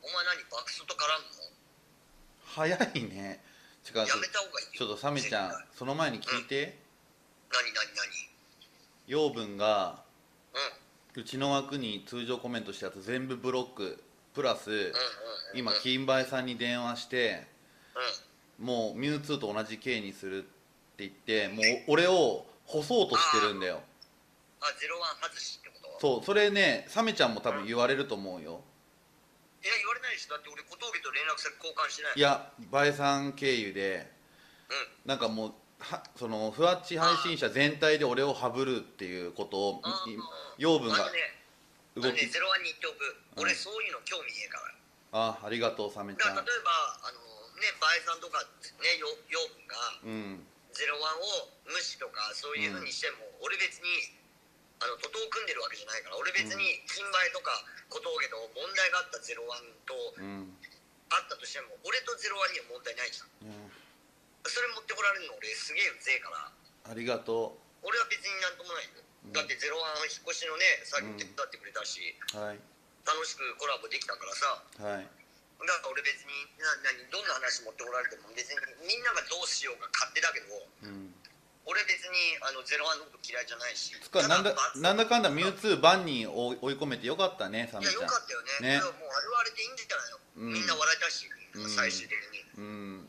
お前何バクソと絡むの？ 早いね。違う、 やめた方がいいよ。 ちょっとサメちゃん、 絶対。 その前に聞いて。 何？ 養分がうんうんうちの枠に通常コメントしたやつ全部ブロックプラス、今うん金梅さんに電話して、 うん。 もうミュウツーと同じ系にするって言って、もう俺を干そうとしてるんだよ。 ゼロワン外しってこと？ そう、それね、サメちゃんも多分うん。 言われると思うよ。 いや、言われないでしょ。だって俺、小峠と連絡先交換しないもん。 いや、バエさん経由で、 うん。 なんかもうそのふわっち配信者全体で俺をハブるっていうことを養分が動き。 ゼロワンに言っておく。 うん、 俺、そういうの興味ねえから。 ありがとうサメちゃん。 だから例えば、バエさんとか、ね、養分が、 うん。 ゼロワンを無視とか、そういうふうにしても、俺別に、徒党を組んでるわけじゃないから、俺別に、金梅とか小峠と問題があったゼロワンと、 うん。 あったとしても、俺とゼロワンには問題ないじゃん。 うん、 それ持ってこられるの俺すげえうぜえから、 ありがと俺は別になんともないよ。 う。 だってゼロワン引っ越しのね作業手伝ってくれたし、 はい。 楽しくコラボできたからさ。 はい。 だから俺別にどんな話持ってこられても別にみんながどうしようが勝手だけど、 うん。 俺別にゼロワンのこと嫌いじゃないし。 つかなんだかんだミュウツーバンに追い込めてよかったね、サいやよメちゃん。 かったよね。 ね。 もうあれはあれでいいんじゃないの、 うん。 みんな笑えたし、最終的にうん。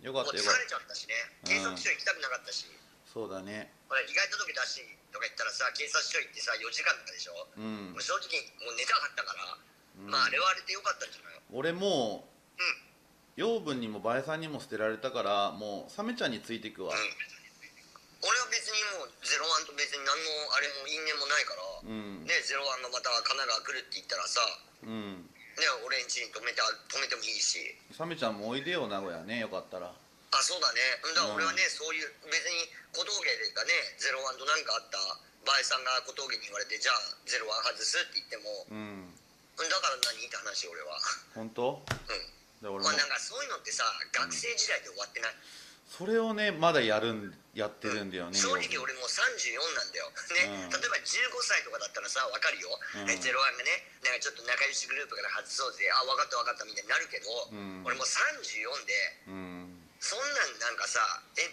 よかっもう疲たよかっれちゃったしね、 た。 警察うん。 署行きたくなかったし。 そうだね。 ほら被害届出しとか言ったらさ、警察署行ってさ4時間とかでしょ。 うん。 もう正直もう寝たかったから、 うん。 まああれはあれでよかったんじゃないの。 俺もうん。 養分にもバエさんにも捨てられたから、もうサメちゃんについていくわ。 俺は別にもうゼロワンと別に何のあれも因縁もないから、 うん。 ね、ゼロワンがまた神奈川来るって言ったらさ、 うん。 ね、俺ん家に泊めてもいいし。 サメちゃんもおいでよ名古屋ね、よかったら。 そうだね。だから俺はね、そういう別に小峠がねゼロワンと何かあったバエさんが小峠に言われて、じゃあゼロワン外すって言っても、 うん。 だから何って話俺は。 本当？ うん。 で俺もまあなんかそういうのってさ、学生時代で終わってない。 それをねまだやってるんだよね。 正直俺もう34なんだよ、ね。例えば15歳とかだったらさ分かるよ、ゼロワンがねなんかちょっと仲良しグループから外そうぜ、分かったみたいになるけど、俺もう34で、そんなんなんかさ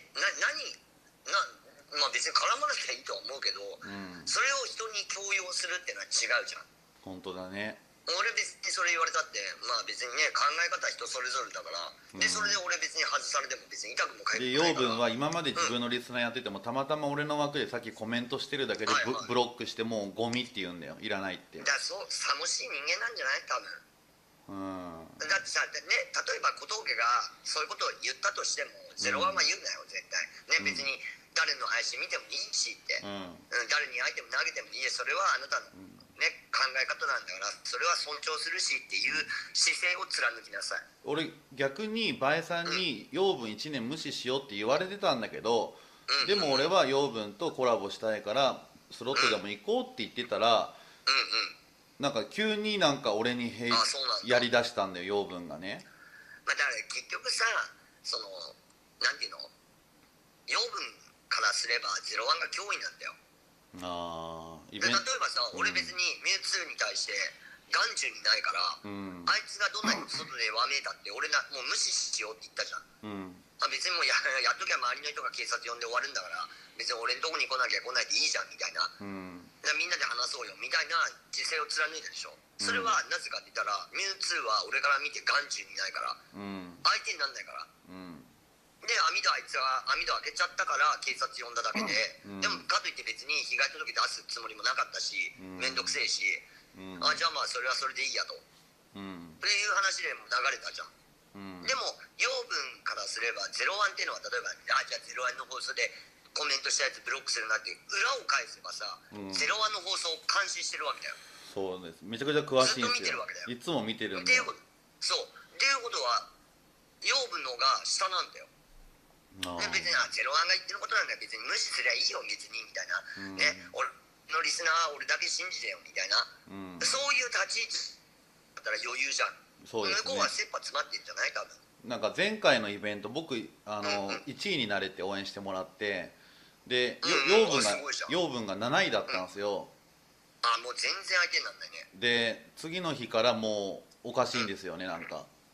まあ別に絡まなきゃいいとは思うけど、それを人に強要するってのは違うじゃん。 本当だね。 俺別にそれ言われたって、まあ別にね考え方は人それぞれだから、でそれで俺別に外されても別に痛くもかゆくもないから。 で養分は今まで自分のリスナーやってても、たまたま俺の枠でさっきコメントしてるだけでブロックしてもうゴミって言うんだよ、いらないって。 だからそうさもしい人間なんじゃない多分。 うん。 だってさ、ね、例えば小峠がそういうことを言ったとしても、ゼロワンは言うなよ絶対ね、別に誰の配信見てもいいしって、誰に相手も投げてもいい、それはあなたのね、考え方なんだから、それは尊重するしっていう姿勢を貫きなさい。 俺逆にバエさんに養分1年無視しようって言われてたんだけど、でも俺は養分とコラボしたいからスロットでも行こうって言ってたら、なんか急になんか俺にやりだしたんだよ、養分がね。 まあだから結局さ、そのなんていうの、養分からすればゼロワンが脅威なんだよ。例えばさ、俺別にミュウツーに対して眼中にないから、あいつがどんなに外でわめいたって俺もう無視しようって言ったじゃん。別にもうやっときゃ周りの人が警察呼んで終わるんだから、別に俺のとこに来なきゃ来ないでいいじゃんみたいな、みんなで話そうよみたいな姿勢を貫いたでしょ。それはなぜかって言ったら、ミュウツーは俺から見て眼中にないから、相手になんないから。であいつは網戸開けちゃったから警察呼んだだけで、でもかといって別に被害届出すつもりもなかったし、めんどくせえし、じゃあまあそれはそれでいいやと、っていう話でも流れたじゃん。でも養分からすればゼロワンっていうのは、例えばじゃあゼロワンの放送でコメントしたやつブロックするなって裏を返せばさ、ゼロワンの放送を監視してるわけだよ。 そうです、めちゃくちゃ詳しいんですよ。いつも見てるんだよ。 そうっていうことは養分のが下なんだよ。別にゼロワンが言ってることなんだ、別に無視すりゃいいよ別にみたいな、ね、俺のリスナーは俺だけ信じてよみたいな、そういう立ち位置だったら余裕じゃん。そうですね、向こうは切羽詰まってるんじゃない多分。 なんか前回のイベント僕1位になれて応援してもらって、で養分が7位だったんですよ。 もう全然相手になんないね。 で次の日からもうおかしいんですよね、なんか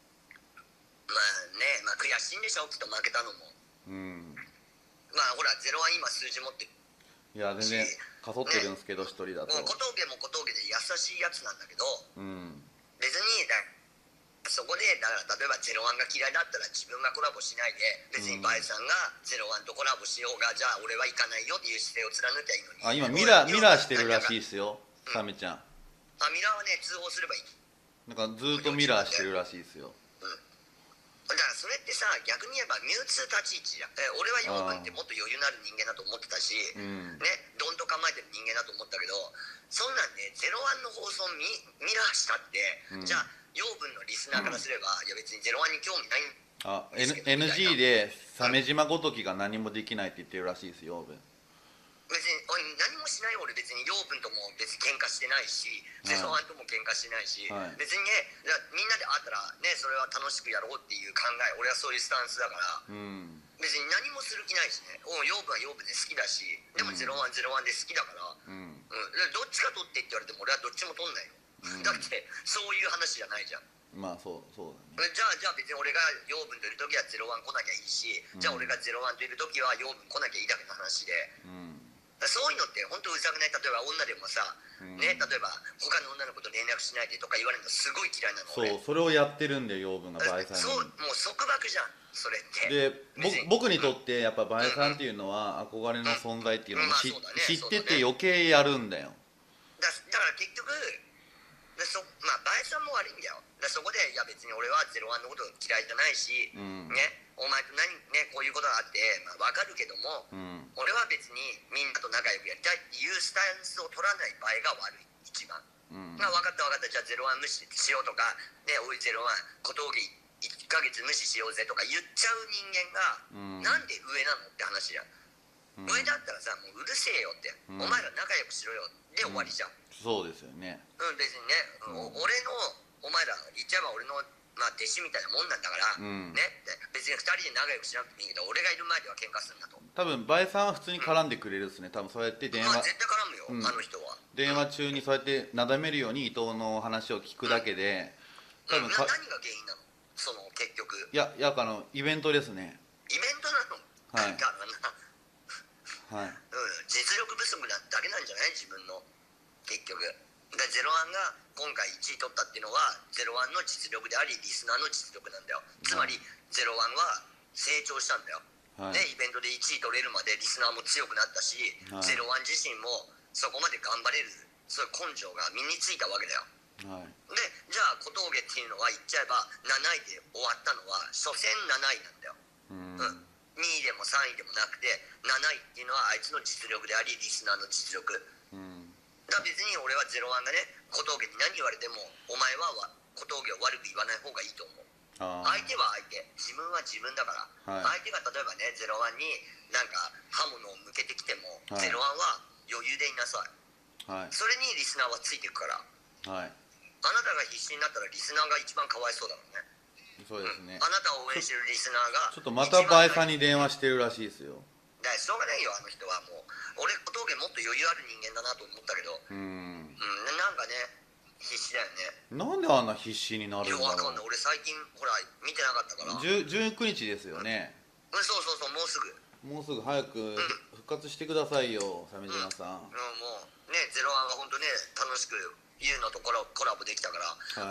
ね、まあ悔しいんでしょきっと負けたのも。まあほら01今数字持ってる。 いや全然かそってるんですけど、一人だと小峠も小峠で優しいやつなんだけど、別にそこでだから例えば01が嫌いだったら自分がコラボしないで、別にバイさんが01とコラボしようが、じゃあ俺は行かないよっていう姿勢を貫きゃいいのに。 今ミラーしてるらしいですよ、サメちゃん。 ミラーはね通報すればいい。 なんかずっとミラーしてるらしいですよ。 だからそれってさ、逆に言えばミュウツー立ち位置じゃん。俺は養分ってもっと余裕のある人間だと思ってたし、ね、どんと構えてる人間だと思ったけど、そんなんね01の放送ミラーしたって、じゃあ養分のリスナーからすれば、いや別に01に興味ないんですけど、 NG で鮫島ごときが何もできないって言ってるらしいですよ、養分。 別に何もしない。俺別に養分とも別に喧嘩してないし、01とも喧嘩してないし、別にね、みんなで会ったらね、それは楽しくやろうっていう考え、俺はそういうスタンスだから、別に何もする気ないしね。養分は養分で好きだし、でも01で好きだから、どっちか取ってって言われても俺はどっちも取んないよ。だってそういう話じゃないじゃん。 まあそうだね。 じゃあ別に俺が養分といる時は01来なきゃいいし、じゃあ俺が01といる時は養分来なきゃいいだけの話で、そういうのって本当うざくない。例えば女でもさ、ね、例えば他の女の子と連絡しないでとか言われるのすごい嫌いなの。 そうそれをやってるんで養分がバイさんに。 そうもう束縛じゃんそれって。 で僕にとってやっぱバイさんっていうのは憧れの存在っていうのを知ってて余計やるんだよ。 だから結局まあバイさんも悪いんだよ。そこでいや別に俺は01のこと嫌いじゃないし、ね、お前とこういうことがあって、まあ、分かるけども、俺は別にみんなと仲良くやりたいっていうスタンスを取らない場合が悪い一番。まあ分かったじゃあ01無視しようとか、ね、おい01小峠1ヶ月無視しようぜとか言っちゃう人間が、なんで上なのって話じゃん。上だったらさもううるせえよって、お前ら仲良くしろよで終わりじゃん。 そうですよね。 別にね、俺のお前ら言っちゃえば俺のまあ弟子みたいなもんなんだから、ね、別に2人で仲良くしなくてもいいけど、俺がいる前では喧嘩するんだと。 多分バイさんは普通に絡んでくれるですね。多分そうやって電話、 絶対絡むよ、あの人は。 電話中にそうやってなだめるように伊藤の話を聞くだけで、 多分何が原因なのその結局。 いやイベントですね。 イベントなの。はい。だからな、実力不足なだけなんじゃない自分の結局。01が今回1位取ったっていうのは01の実力でありリスナーの実力なんだよ。つまり01は成長したんだよ、ね、イベントで1位取れるまでリスナーも強くなったし、01自身もそこまで頑張れるそういう根性が身についたわけだよ。でじゃあ小峠っていうのは言っちゃえば7位で終わったのは所詮7位なんだよ。2位でも3位でもなくて7位っていうのはあいつの実力でありリスナーの実力。だから別に俺は01がね小峠に何言われてもお前は小峠を悪く言わない方がいいと思う。相手は相手、自分は自分だから、相手が例えばね01になんか刃物を向けてきても、01は余裕でいなさい、それにリスナーはついていくから、あなたが必死になったらリスナーが一番かわいそうだからね。 そうですね、 あなたを応援してるリスナーがちょっとまたバイさんに電話してるらしいですよ。 だからしょうがないよあの人は。もう俺小峠もっと余裕ある人間だなと思ったけど、なんかね必死だよね。 なんであんな必死になるんだろう。 わかんない。俺最近ほら見てなかったから。 19日ですよね。 そうもうすぐ早く復活してくださいよ鮫島さん。 もうね01は本当ね楽しく言うのとコラボできたから、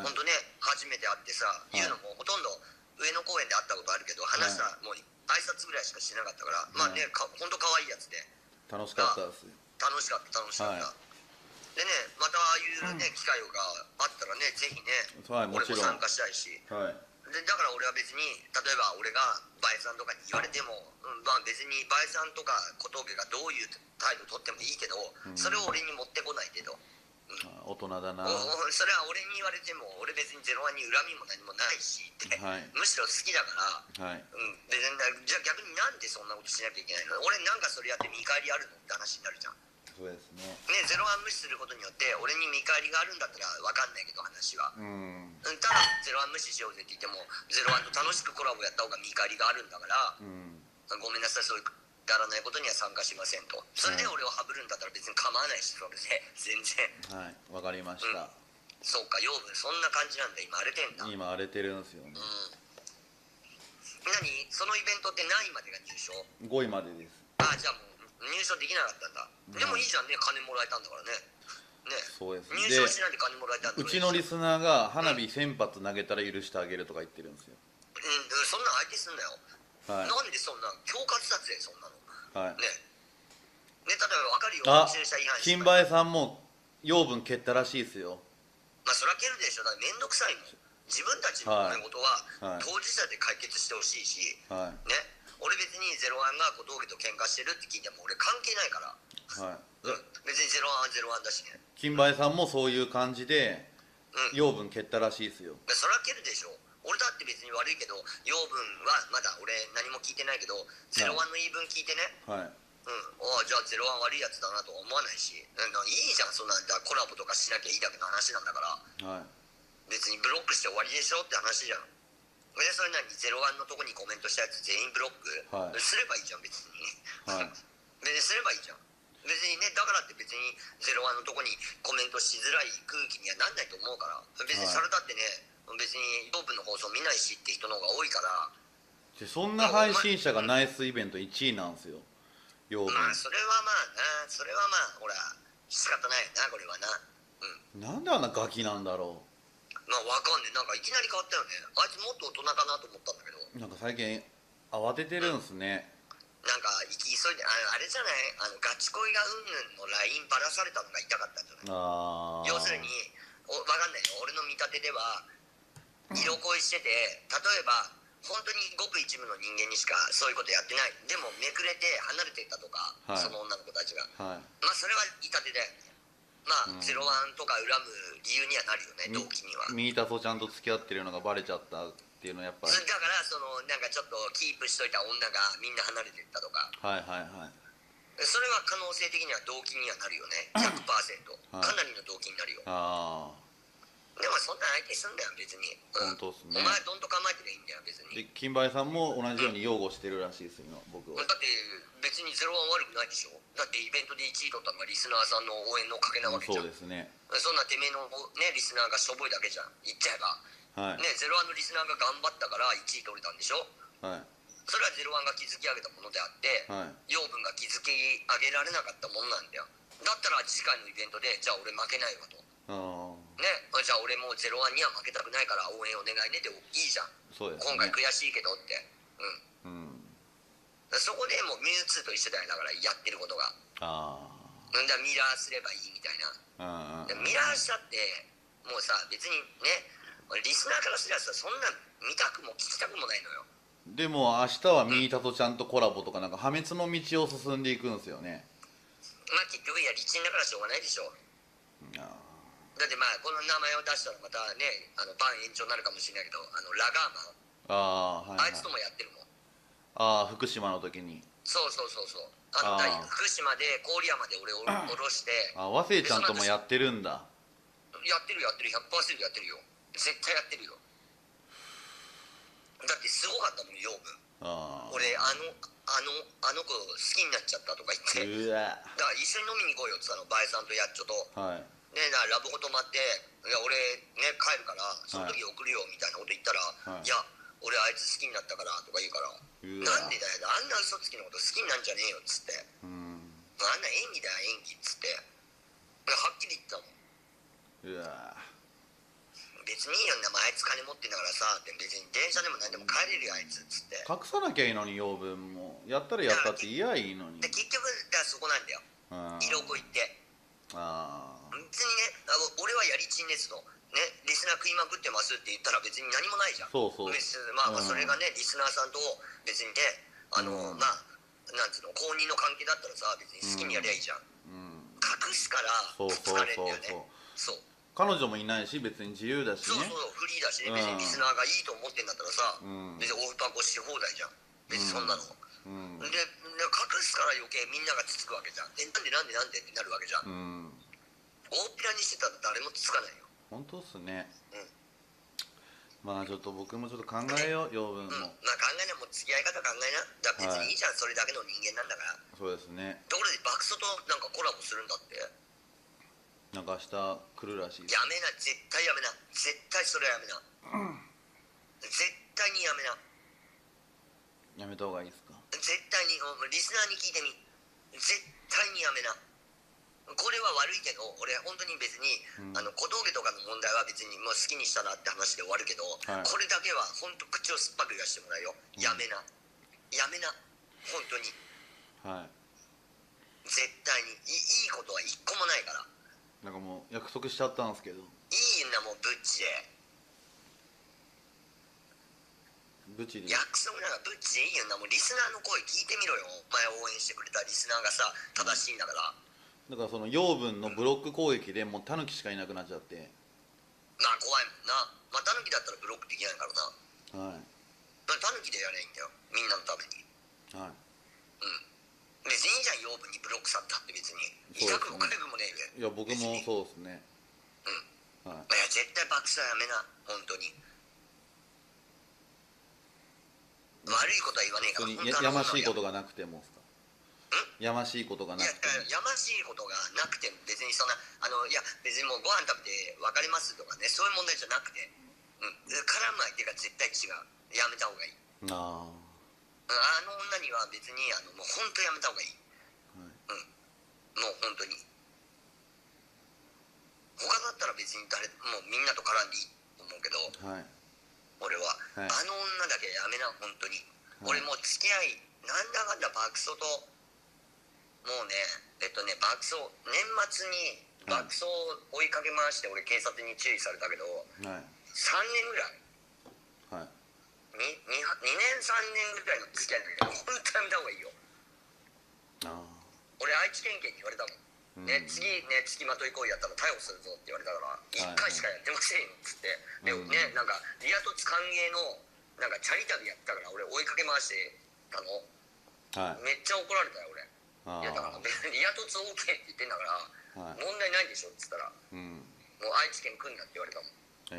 本当ね初めて会ってさ、言うのもほとんど上野公園で会ったことあるけど話したらもう挨拶ぐらいしかしてなかったから、まあね本当可愛いやつで楽しかったです。 楽しかった、でね、またああいうね、機会があったらねぜひね、俺も参加したいし、でだから俺は別に例えば俺がバイさんとかに言われても、まあ別にバイさんとか小峠がどういう態度を取ってもいいけど、それを俺に持ってこないけど、 大人だな。 それは俺に言われても俺別に01に恨みも何もないしって、むしろ好きだから、別にじゃあ逆になんでそんなことしなきゃいけないの。俺なんかそれやって見返りあるのって話になるじゃん。 そうですね。 01無視することによって俺に見返りがあるんだったら分かんないけど話は、ただ01無視しようぜって言っても01と楽しくコラボやった方が見返りがあるんだから、ごめんなさいそういうくだらないことには参加しませんと。それで俺をハブるんだったら別に構わないし、それで全然。 わかりました。 そうか、養分そんな感じなんだ。今荒れてんだ。 今荒れてるんですよね。 そのイベントって何位までが入賞？ 5 位までです。 じゃあもう入賞できなかったんだ。でもいいじゃんね、金もらえたんだからね。 そうです。 入賞しないで金もらえたんだ。 うちのリスナーが花火1000発投げたら許してあげるとか言ってるんですよ。 そんな相手すんなよ。なんでそんな恐喝だぜ、そんなの。ね、例えば分かるよ、駐車違反金梅さんも養分蹴ったらしいですよ。 それは蹴るでしょ。だから面倒くさいもん。自分たちの揉め事は当事者で解決してほしいし、ね、俺別にゼロワンが小峠と喧嘩してるって聞いても俺関係ないから、別にゼロワンはゼロワンだしね。 金梅さんもそういう感じで養分蹴ったらしいですよ。 それは蹴るでしょ。俺だって別に悪いけど、養分はまだ俺何も聞いてないけど、ゼロワンの言い分聞いてね、じゃあゼロワン悪いやつだなとは思わないし、いいじゃん、そんなんだコラボとかしなきゃいいだけの話なんだから、別にブロックして終わりでしょって話じゃん。でそれゼロワンのとこにコメントしたやつ全員ブロック、すればいいじゃん別に、別にすればいいじゃん。別にね、だからって別にゼロワンのとこにコメントしづらい空気にはなんないと思うから、別にそれだってね、別にオープンの放送見ないしって人の方が多いから。 そんな配信者がナイスイベント1位なんですよ、養分。 それはまあな、それはまあほら仕方ないよな、これはな。 なんであんなガキなんだろう。 わかんねえ、なんかいきなり変わったよね。あいつもっと大人かなと思ったんだけど、 なんか最近慌ててるんすね。 なんか行き急いで、あれじゃない、ガチ恋がうんぬんの LINE ばらされたのが痛かったんじゃない。要するにわかんないよ、俺の見立てでは色恋してて、例えば本当にごく一部の人間にしかそういうことやってない、でもめくれて離れていったとか、その女の子たちが、それは痛手だよね。ゼロワンとか恨む理由にはなるよね、動機には。 ミータソちゃんと付き合ってるのがバレちゃったっていうのはやっぱり、 だからなんかちょっとキープしといた女がみんな離れていったとか、それは可能性的には動機にはなるよね、100%、かなりの動機になるよ。でもそんな相手すんだよ別に。 本当っすね。 お前どんと構えてりゃいいんだよ別に。 で金梅さんも同じように擁護してるらしいですよ、僕は。 だって別にゼロワン悪くないでしょ。だってイベントで1位取ったのがリスナーさんの応援のおかげなわけじゃん。 そうですね。 そんなてめえのねリスナーがしょぼいだけじゃん、言っちゃえば。ね、ゼロワンのリスナーが頑張ったから1位取れたんでしょ。それはゼロワンが築き上げたものであって、養分が築き上げられなかったものなんだよ。だったら次回のイベントでじゃあ俺負けないわと。ね、じゃあ俺もうゼロワンには負けたくないから応援お願いねでいいじゃん。 そうですね、 今回悔しいけどって、そこでもうミュウツーと一緒だよ、だからやってることが。だミラーすればいいみたいな。ミラーしたってもうさ別にね、リスナーからすればさそんな見たくも聞きたくもないのよ。 でも明日はミータとちゃんとコラボとかなんか破滅の道を進んでいくんですよね。 結局リチンだからしょうがないでしょ。だってこの名前を出したらまたねバン延長になるかもしれないけど、ラガーマン、あいつともやってるもん。 福島の時に。 そう福島で郡山で俺を降ろして、 和製ちゃんともやってるんだ。 やってる 100% やってるよ、絶対やってるよ。だってすごかったもん養分。俺あの子好きになっちゃったとか言って、だから一緒に飲みに行こうよって言ったの、バエさんとやっちょと。ね、ラブホ泊まって、いや俺ね帰るからその時送るよみたいなこと言ったら、いや俺あいつ好きになったからとか言うから、なんでだよ、あんな嘘つきのこと好きになんじゃねえよっつって、あんな演技だよ演技っつって、はっきり言ったもん。別にいいよ、あいつ金持ってんだからさって、別に電車でも何でも帰れるよあいつっつって。 隠さなきゃいいのに養分もやったらやったって言やいいのに。 結局だからそこなんだよ、色恋って。別にね、俺はやりちんですとね、リスナー食いまくってますって言ったら別に何もないじゃん。それがねリスナーさんと別にねなんつうの公認の関係だったらさ別に好きにやりゃいいじゃん。隠すから疲れるんだよね。そう彼女もいないし別に自由だしね。 フリーだしね、別にリスナーがいいと思ってんだったらさ、別にオフパコし放題じゃん別にそんなの。で隠すから余計みんながつつくわけじゃん。なんでってなるわけじゃん。大っぴらにしてたら誰もつつかないよ。 本当っすね。ちょっと僕もちょっと考えよう、養分も。 考えな、もう付き合い方考えな。だから別にいいじゃん、それだけの人間なんだから。 そうですね。 ところでバクソとなんかコラボするんだって。 なんか明日来るらしいです。 やめな、絶対やめな。絶対それはやめな。絶対にやめな。 た方がいいですか？ 絶対にリスナーに聞いてみ。絶対にやめな。これは悪いけど、俺本当に別に、小峠とかの問題は別にもう好きにしたらって話で終わるけど、はい、これだけは本当口を酸っぱく言わせてもらうよ。やめな。やめな。本当に。 はい。 絶対にいいことは一個もないから。 なんかもう約束しちゃったんですけど。 いいんだもうブッチで。 ブチで約束なんかブッチでいいんだもうリスナーの声聞いてみろよ。お前を応援してくれたリスナーがさ正しいんだから。 だからその養分のブロック攻撃でもうタヌキしかいなくなっちゃって。 まあ怖いもんな。まあタヌキだったらブロックできないからな。はい。タヌキでやればいいんだよ。みんなのために。はい。別にいいじゃん養分にブロックさったって別に。痛くも痒くもねえべ。いや僕もそうですね。 はい。いや絶対爆笑やめな本当に。悪いことは言わねえから。 やましいことがなくてもですか？やましいことがなくても。 やましいことがなくても別にそんないや別にもうご飯食べて別れますとかねそういう問題じゃなくて、絡む相手が絶対違う。やめた方がいい。あの女には別にもう本当やめた方がいい。はい、もう本当に。他だったら別にもうみんなと絡んでいいと思うけど、はい、俺は、はい、あの女だけやめな本当に。はい、俺もう付き合いなんだかんだ爆走ともうね爆走年末に爆走追いかけ回して俺警察に注意されたけど、はい、3年ぐらい、はい、2年3年ぐらいの付き合いだけど本当やめた方がいいよ。俺愛知県警に言われたもん、次ね付きまとい行為やったら逮捕するぞって言われたから1回しかやってませんよっつって、でねなんかリア凸歓迎のなんかチャリ旅やったから俺追いかけ回してたの、はい、めっちゃ怒られたよ俺。いやだから別にリア凸 OK って言ってんだから、はい、問題ないでしょっつったら、もう愛知県来んなって言われたもん。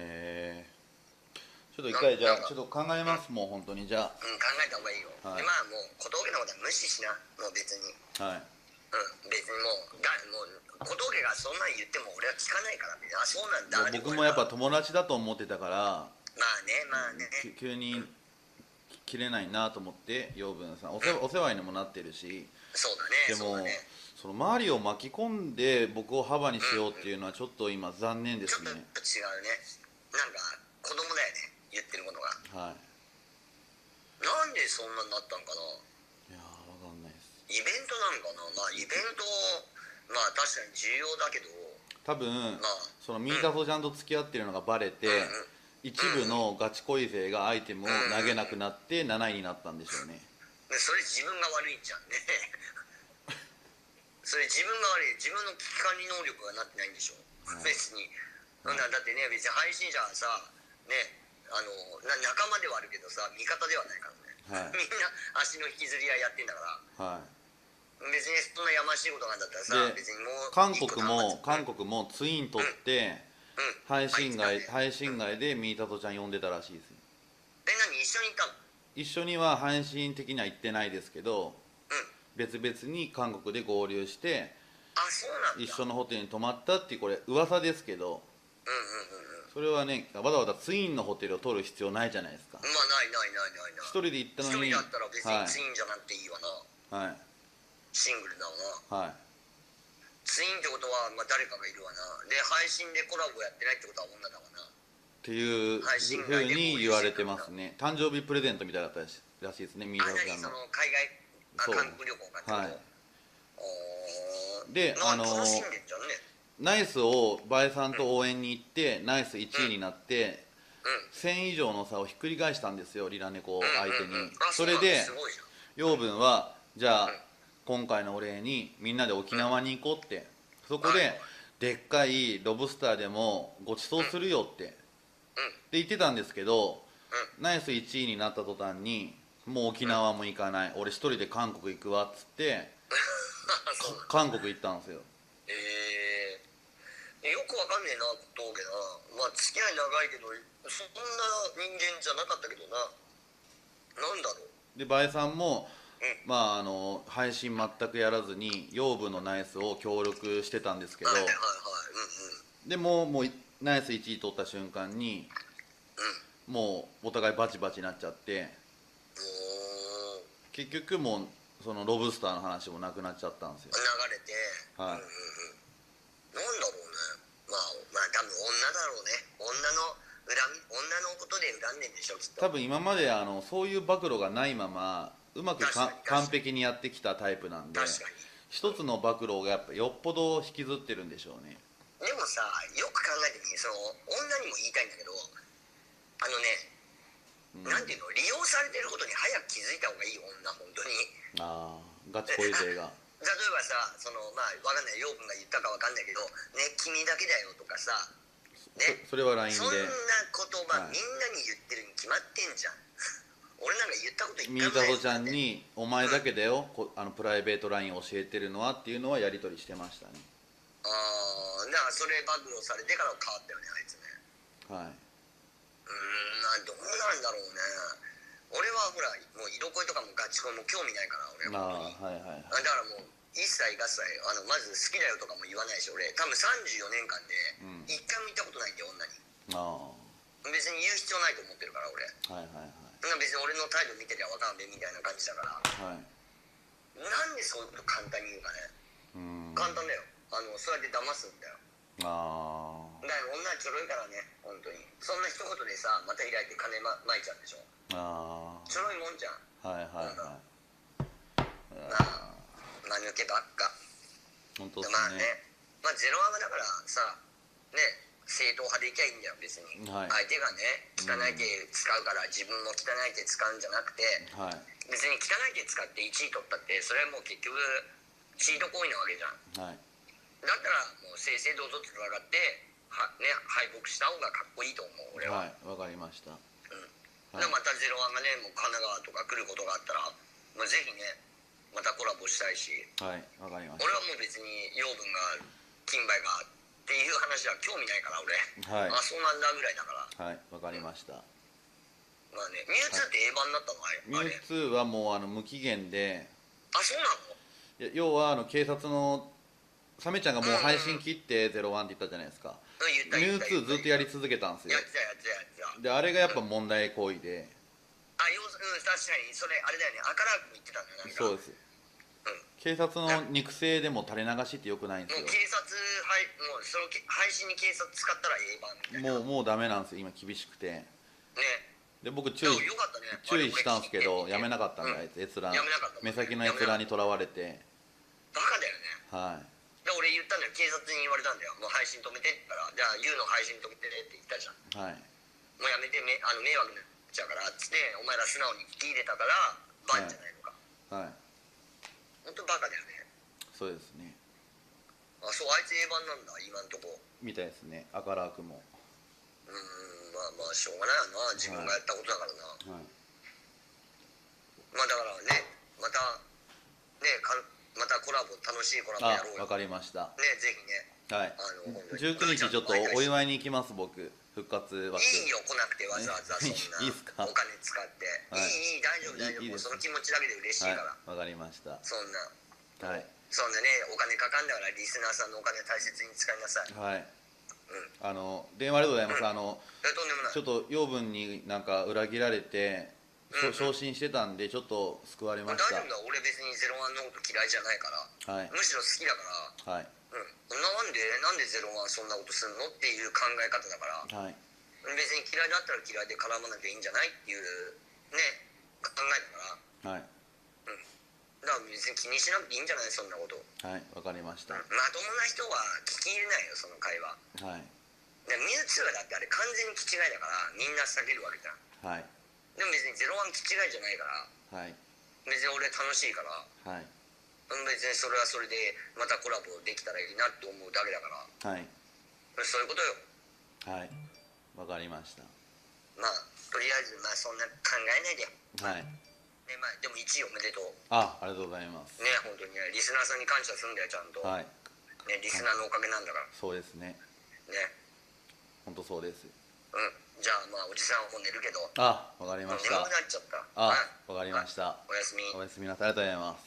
ちょっと一回じゃあちょっと考えますもん本当にじゃあ。 考えた方がいいよ。はい、でまあもう小峠のことは無視しなもう別に。はい。別にもう小峠がそんなん言っても俺は聞かないからね。あそうなんだ。 僕もやっぱ友達だと思ってたから。 まあね急に切れないなと思って養分さんお世話にもなってるし。 そうだね。 でもその周りを巻き込んで僕を幅にしようっていうのはちょっと今残念ですね。 ちょっと違うね。なんか子供だよね言ってることが。はい。なんでそんなになったんかな。 いやわかんないです。 イベントなんかな。まあイベントまあ確かに重要だけど。 多分、そのミータソちゃんと付き合ってるのがバレて、一部のガチ恋勢がアイテムを投げなくなって7位になったんでしょうね。 それ自分が悪いんじゃんね。それ自分が悪い。自分の危機管理能力がなってないんでしょ、別に。だってね別に配信者はさね仲間ではあるけどさ味方ではないからね、みんな足の引きずり合いやってんだから、別にそんなやましいことなんだったらさ別にもう韓国もツイン取って、配信外でミータソちゃん呼んでたらしいですよ。 何一緒に行ったの？ 一緒には配信的には行ってないですけど、別々に韓国で合流して一緒のホテルに泊まったっていうこれ噂ですけど、それはねわざわざツインのホテルを取る必要ないじゃないですか。 まあない一人で行ったのに一人だったら別にツインじゃなくていいわな。はい。シングルだわな。はい。ツインってことはまあ誰かがいるわな。で配信でコラボやってないってことは女だわな。 っていうふうに言われてますね。誕生日プレゼントみたいだったらしいですね。ミータソちゃんの。 海外韓国旅行が。はい。 でナイスをバエさんと応援に行って、ナイス1位になって、1000以上の差をひっくり返したんですよリラネコ相手に。それで養分はじゃあ今回のお礼にみんなで沖縄に行こうって、そこででっかいロブスターでもご馳走するよって言ってたんですけど、ナイス1位になった途端にもう沖縄も行かない、俺一人で韓国行くわっつって韓国行ったんですよ。 よくわかんねえなと思うけどな。まあ付き合い長いけどそんな人間じゃなかったけどな。なんだろう。 でバエさんも、まあ配信全くやらずに養分のナイスを協力してたんですけど、でもうナイス1位取った瞬間に、もうお互いバチバチになっちゃって、 結局もうそのロブスターの話もなくなっちゃったんですよ。 流れて、 はい、 なんだろうね、まあ多分女だろうね。女のことで恨んでんでしょきっと。 多分今までそういう暴露がないままうまく完璧にやってきたタイプなんで、一つの暴露がやっぱよっぽど引きずってるんでしょうね。 でもさ、よく考えてみ、その女にも言いたいんだけど、なんていうの、利用されてることに早く気づいた方がいい女、本当に。 ガチ恋勢が例えばさ、わかんない、陽君が言ったかわかんないけどね、君だけだよとかさ、ね、 それは LINE でそんな言葉、みんなに言ってるに決まってんじゃん。俺なんか言ったこと一回もない。 みーたろちゃんに「お前だけだよ、プライベート LINE 教えてるのは」っていうのはやり取りしてましたね。 だからそれ暴露されてから変わったよね、あいつね。 はい。 どうなんだろうね。俺はほらもう色恋とかもガチ恋も興味ないから俺は。だからもう一切合切まず好きだよとかも言わないし、俺多分34年間で一回も言ったことないんだよ、女に。別に言う必要ないと思ってるから俺。別に俺の態度見てりゃ分かんねえみたいな感じだから、なんでそういうこと簡単に言うかね。簡単だよ、そうやって騙すんだよ。だから女はちょろいからね、本当に。そんな一言でさ、また開いて金まいちゃうんでしょ。ちょろいもんじゃん。間抜けばっか。 本当ですね。 ゼロアマだからさね、正統派でいきゃいいんだよ別に。相手がね汚い手使うから自分も汚い手使うんじゃなくて、別に汚い手使って1位取ったってそれはもう結局チート行為なわけじゃん。だったらもう正々堂々と戦って敗北した方がかっこいいと思う俺は。 わかりました。 またゼロワンがね、もう神奈川とか来ることがあったら、ぜひねまたコラボしたいし。 わかりました。 俺はもう別に養分が金梅がっていう話は興味ないから俺。そうなんだぐらいだから。 わかりました。 ミュウツーって A 版になったのあれ。 ミュウツーはもう無期限で。 そうなの？ 要は警察のサメちゃんがもう配信切って01って言ったじゃないですか。ミュウツーずっとやり続けたんですよ。であれがやっぱ問題行為で。 確かにそれあれだよね、赤ラークも言ってたんだよ。なんかそうです。警察の肉声でも垂れ流しってよくないんですよ。 もう警察もうその配信に警察使ったら A 版みたいな。 もうダメなんですよ今厳しくて。 ね。 で僕注意したんですけどやめなかったんで、あいつ閲覧目先の閲覧にとらわれて。 バカだよね。で俺言ったんだよ、警察に言われたんだよ、もう配信止めてって言ったら、じゃあ YOU の配信止めてねって言ったじゃん。もうやめて迷惑になっちゃうからっつって、お前ら素直に聞き入れたからバンじゃないのか。本当バカだよね。 そうですね。 そう、あいつ A 版なんだ今んとこ。 みたいですね、赤ラークも。 まあしょうがないよな、自分がやったことだからな。だからね、またコラボ、楽しいコラボやろうよ。 わかりました。 ぜひね。 19日ちょっとお祝いに行きます僕、復活枠。 いいよ、来なくてわざわざそんなお金使って。いい、大丈夫、その気持ちだけで嬉しいから。 わかりました。 そんなね、お金かかんだからリスナーさんのお金大切に使いなさい。電話ありがとうございます。ちょっと養分になんか裏切られて昇進してたんでちょっと救われました。 大丈夫だ、俺別にゼロワンのこと嫌いじゃないから、むしろ好きだから。なんでゼロワンそんなことすんのっていう考え方だから、別に嫌いだったら嫌いで絡まなきゃいいんじゃないっていうね考えだから。だから別に気にしなくていいんじゃない、そんなこと。 わかりました。 まともな人は聞き入れないよ、その会話。ミュウツーはだってあれ完全に気違いだからみんな避けるわけじゃん。でも別にゼロワン気違いじゃないから、別に俺楽しいから、別にそれはそれでまたコラボできたらいいなって思うだけだから、そういうことよ。 わかりました。 とりあえずそんな考えないで。でも1位おめでとう。 ありがとうございます。 ね、本当にね、リスナーさんに感謝するんだよ、ちゃんと。リスナーのおかげなんだから。 そうですね。本当そうです。 じゃあおじさんはもう寝るけど。 わかりました。 眠くなっちゃった。 わかりました。 おやすみ。 おやすみなさい。ありがとうございます。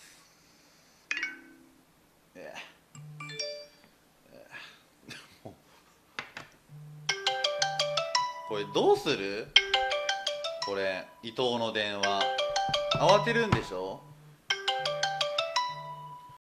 これどうする？これ伊藤の電話。 慌てるんでしょ？